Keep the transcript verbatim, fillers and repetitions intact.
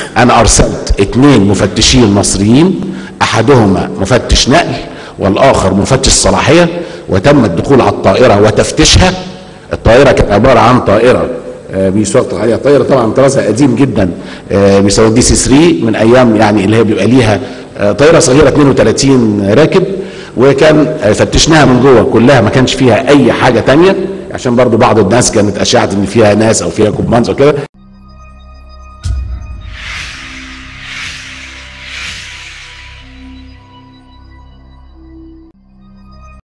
انا ارسلت اثنين مفتشين مصريين، احدهما مفتش نقل والاخر مفتش صلاحيه، وتم الدخول على الطائره وتفتيشها. الطائره كانت عباره عن طائره بيسوق عليها، طائره طبعا طرازها قديم جدا بيسموها دي سي ثلاثة من ايام يعني اللي هي بيبقى ليها طائره صغيره اثنين وثلاثين راكب، وكان فتشناها من جوه كلها ما كانش فيها اي حاجه ثانيه، عشان برضو بعض الناس كانت اشاعت ان فيها ناس او فيها كوماندز وكده.